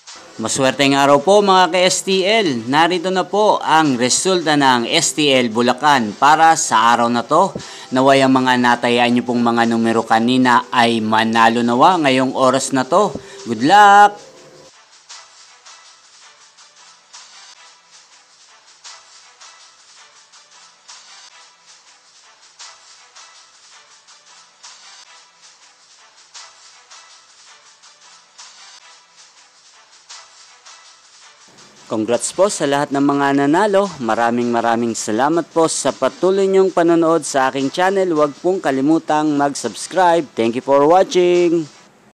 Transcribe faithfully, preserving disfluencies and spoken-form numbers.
Maswerteng araw po mga ka-S T L. Narito na po ang resulta ng S T L Bulacan para sa araw na to. Naway ang mga natayaan nyo pong mga numero kanina ay manalo nawa ngayong oras na to. Good luck! Congrats po sa lahat ng mga nanalo. Maraming maraming salamat po sa patuloy niyong panonood sa aking channel. Huwag pong kalimutang mag-subscribe. Thank you for watching.